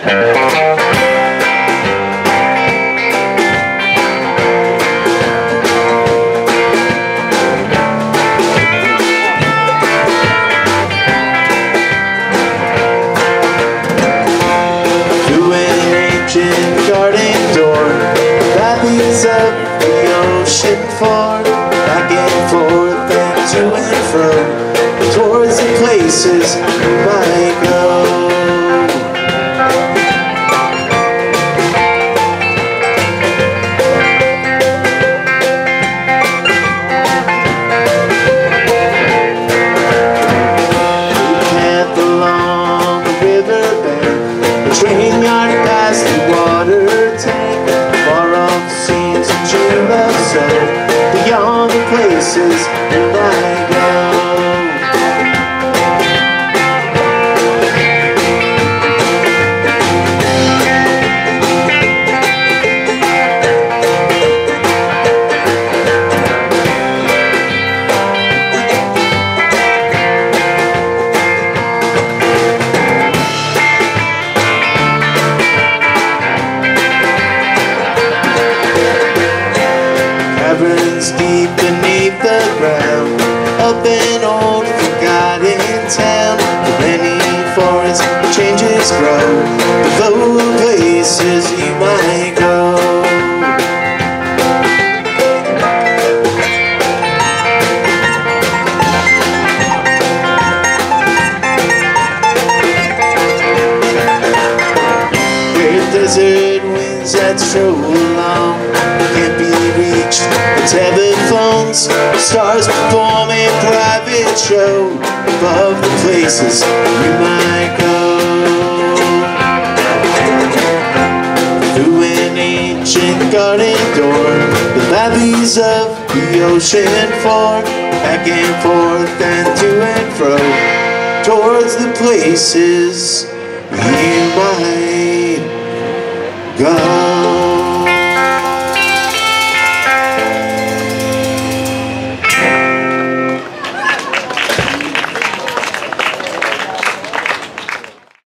Of the ocean floor, back and forth and to and fro, towards the places you might go. The path along the riverbank, the train yard past the water tank, far off scenes you love so, beyond the places you might go. Caverns deep beneath the ground, up an old forgotten town, where many forests changes grow, the places you might go. Where desert winds that stroll along can't be reached, the tethered phones, stars perform a private show above the places you might go. Through an ancient garden door, the valleys of the ocean floor, back and forth and to and fro, towards the places you might go.